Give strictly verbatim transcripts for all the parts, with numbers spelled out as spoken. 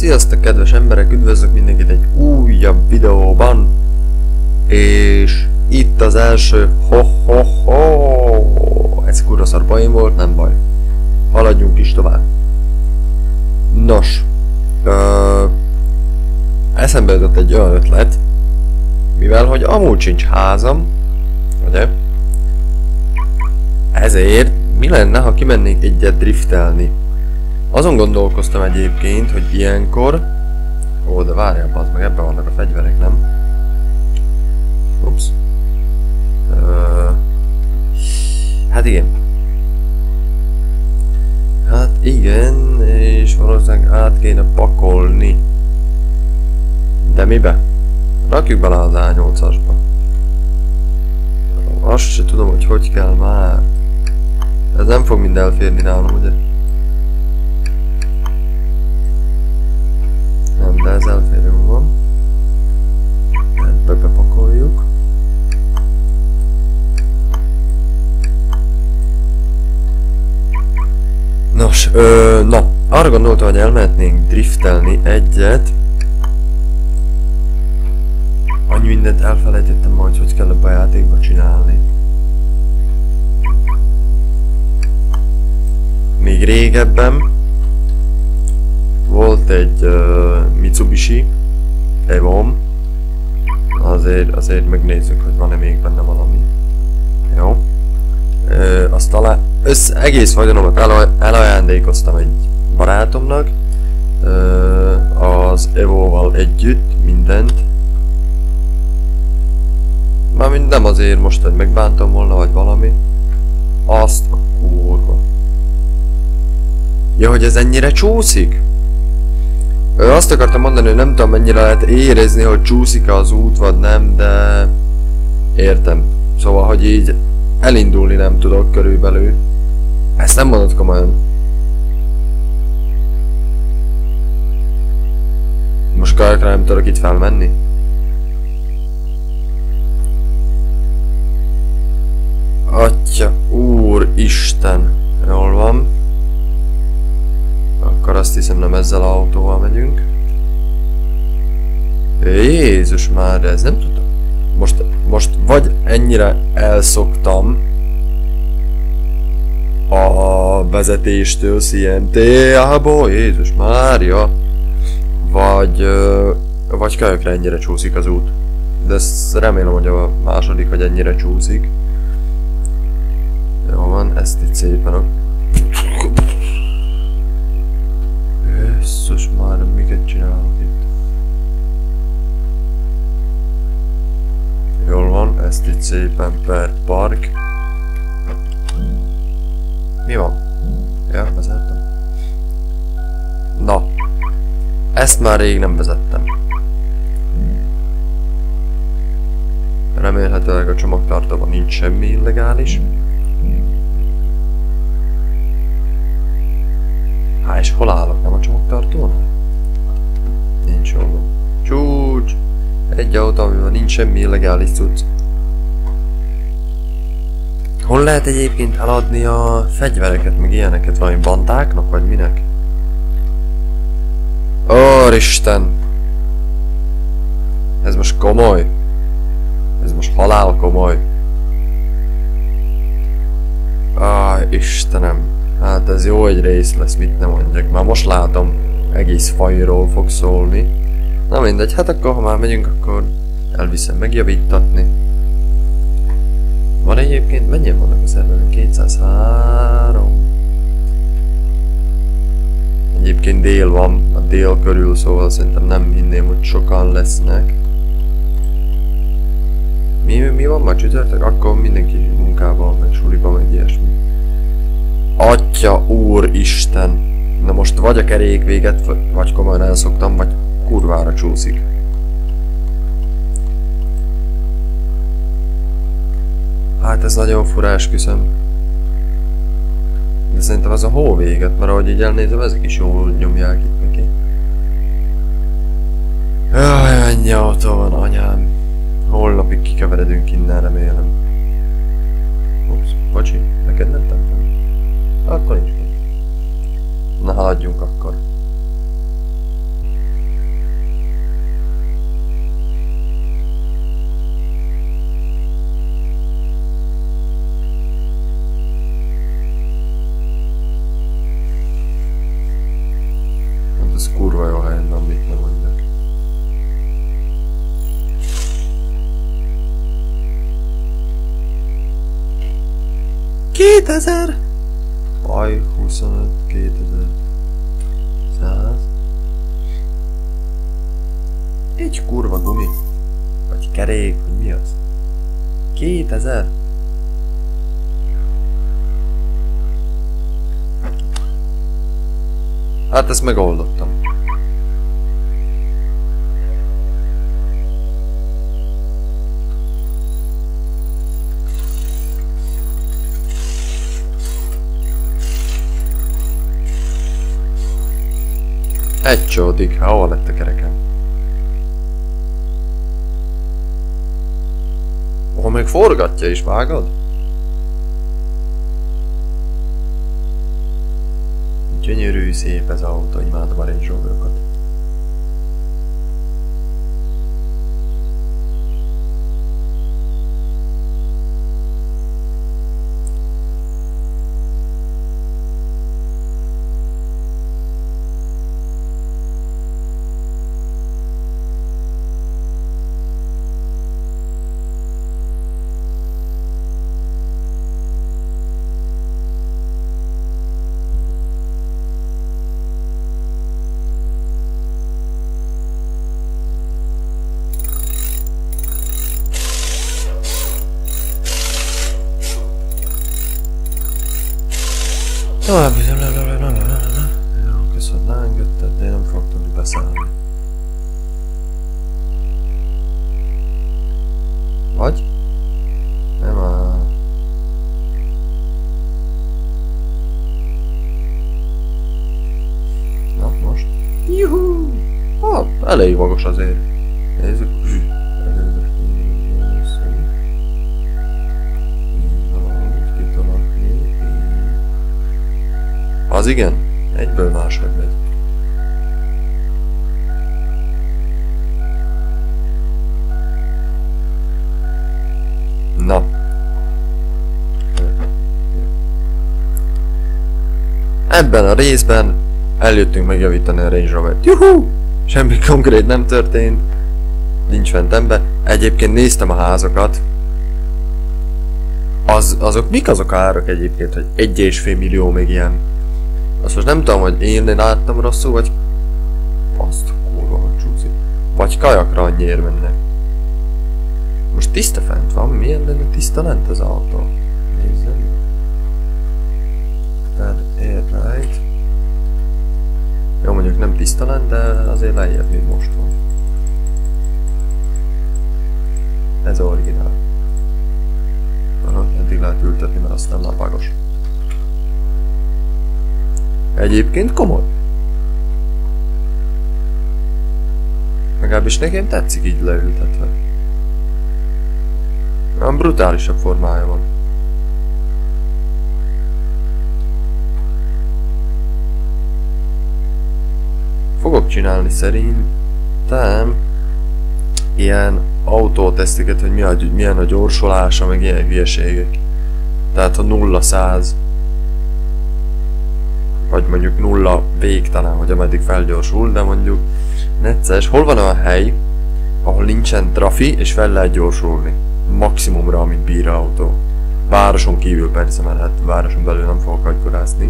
Sziasztok kedves emberek, üdvözlök mindenkit egy újabb videóban. És itt az első ho-ho-ho. Ez kurva szar poén volt, nem baj. Haladjunk is tovább. Nos, ö, eszembe jutott egy olyan ötlet, mivel hogy amúgy sincs házam, ugye? Ezért mi lenne, ha kimennék egyet driftelni? Azon gondolkoztam egyébként, hogy ilyenkor... Ó, de várjál, az meg ebben vannak a fegyverek, nem? Ups. Ö... Hát igen. Hát igen, és valószínűleg át kéne pakolni. De mibe? Rakjuk bele az á nyolcasba. Azt se tudom, hogy hogy kell már. Ez nem fog mind elférni nálam, ugye? Nem, de ez elférő van. Ebbe bepakoljuk. Nos, ö, na, arra gondoltam, hogy elmehetnénk driftelni egyet. Annyi mindent elfelejtettem majd, hogy kell ebbe a játékba csinálni. Még régebben volt egy uh, Mitsubishi Evom. Azért, azért megnézzük, hogy van-e még benne valami. Jó. Ö, azt talán össze, egész vagyonomat el, elajándékoztam egy barátomnak. Ö, az Evo-val együtt mindent. Mármint nem azért most, hogy megbántam volna, vagy valami. Azt a kurva. Ja, hogy ez ennyire csúszik? Ö, azt akartam mondani, hogy nem tudom mennyire lehet érezni, hogy csúszik-e az út, vagy nem, de... Értem. Szóval, hogy így elindulni nem tudok körülbelül. Ezt nem mondod komolyan. Most kajakra nem tudok itt felmenni? Atya, úristen. Jól van. Akkor azt hiszem nem ezzel az autóval megyünk. Jézus már, de ez nem tudom. Most, most vagy ennyire elszoktam a vezetéstől cé em té-ából, Jézus Mária, vagy, vagy kölyökre ennyire csúszik az út. De ezt remélem, hogy a második, hogy ennyire csúszik. Jó van, ezt itt szépen a... Jézus már, miket csinálok itt? Jól van, ezt itt szépen per park. Mi van? Ja, vezettem. Na. Ezt már rég nem vezettem. Remélhetőleg a csomagtartóban nincs semmi illegális. Há, és hol állok? Nem a csomagtartónál? Nincs jól. Csúcs! Egy autó, amiben nincs semmi illegális cucc. Hol lehet egyébként eladni a fegyvereket, meg ilyeneket? Valami bandáknak, vagy minek? Úristen! Ez most komoly? Ez most halál komoly? Áj, Istenem! Hát ez jó egy rész lesz, mit nem mondjak. Már most látom, egész fajról fog szólni. Na mindegy, hát akkor ha már megyünk, akkor elviszem megjavítatni. Van egyébként, mennyien vannak a szerveren? kétszázhárom. Egyébként dél van, a dél körül, szóval szerintem nem hinném, hogy sokan lesznek. Mi, mi van ma csütörtök? Akkor mindenki munkával, meg suliba, meg ilyesmi. Atya úristen! Na most vagy a kerék véget, vagy komolyan elszoktam, vagy kurvára csúszik. Hát ez nagyon furás küszöm. De szerintem ez a hó véget, mert ahogy így elnézem, ezek is jól nyomják itt neki. Jaj, annyi autó van, anyám. Holnapig kikeveredünk innen, remélem. Ups, bocsi, neked nem tettem. Akkor nincs. Na haladjunk akkor. az kurva jó helyen van, mit nem mondjak. kétezer! Baj, huszonöt, kétezer, száz. Egy kurva gumi. Vagy kerék, vagy mi az? kétezer? Hát ezt megoldottam. Egy csódik, hol lett a kerekem? Ó, még forgatja is, vágod? Gyönyörű, szép ez az autó, imádom a Range Roverokat. Tovább, jó, köszönöm, leengedted, de én nem fogok tudni beszállni. Vagy? Nem áll. Na, most. Juhú! Ah, elég magas azért. Nézzük. Az igen, egyből máshogy megy. Na. Ebben a részben eljöttünk megjavítani a Range Rovert. Juhú! Semmi konkrét nem történt. Nincs fent ember. Egyébként néztem a házakat. Az, azok mik azok árak egyébként, hogy egy és fél millió még ilyen. Azt most nem tudom, hogy én láttam rosszul, vagy... Azt kurva, hogy csúszik. Vagy kajakra annyiért mennek. Most tiszta fent van, milyen lenne tiszta lent az autó? Nézzem. Tehát air right. Jó, mondjuk nem tiszta lent, de azért lejjebb, mint most van. Ez originál. Aha, eddig lehet ültetni, mert aztán lapágos. Egyébként komoly. Legalábbis nekem tetszik így leültetve. Olyan brutálisabb formája van. Fogok csinálni szerintem ilyen autóteszteket, hogy mi a, milyen a gyorsulása, meg ilyen hülyeségek. Tehát ha nulla száz vagy mondjuk nulla végtelen, hogy ameddig felgyorsul, de mondjuk necces. Hol van olyan hely, ahol nincsen trafi, és fel lehet gyorsulni? Maximumra, amit bír az autó. Városon kívül persze, mert hát városon belül nem fogok agykorászni.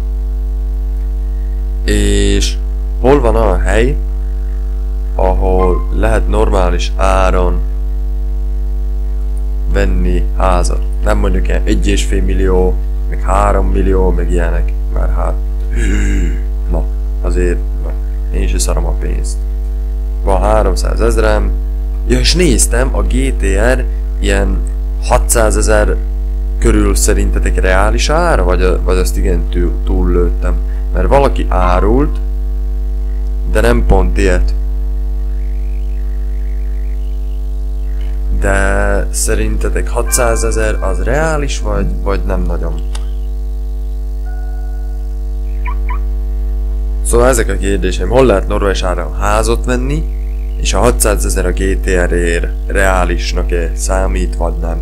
És hol van olyan hely, ahol lehet normális áron venni házat? Nem mondjuk ilyen egy és fél millió, meg három millió, meg ilyenek, már hát na, azért na, én se szarom a pénzt. Van háromszázezrem. Ja, és néztem, a gé té er ilyen hatszázezer körül szerintetek reális ára, vagy, vagy azt igen túl, túllőttem. Mert valaki árult, de nem pont ilyet. De szerintetek hatszázezer az reális, vagy, vagy nem nagyon? Szóval ezek a kérdéseim, hol lehet normális áron házat venni, és a hatszázezer a gé té er-ért reálisnak-e számít, vagy nem.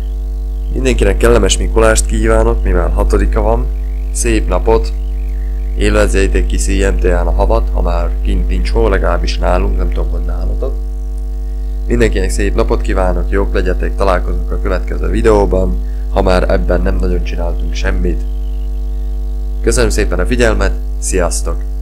Mindenkinek kellemes Mikulást kívánok, mivel hatodika van, szép napot, Élvezzétek ki cé em té án a havat, ha már kint nincs hol, legalábbis nálunk, nem tudom, hogy nálatok. Mindenkinek szép napot kívánok, jók legyetek, találkozunk a következő videóban, ha már ebben nem nagyon csináltunk semmit. Köszönöm szépen a figyelmet, sziasztok!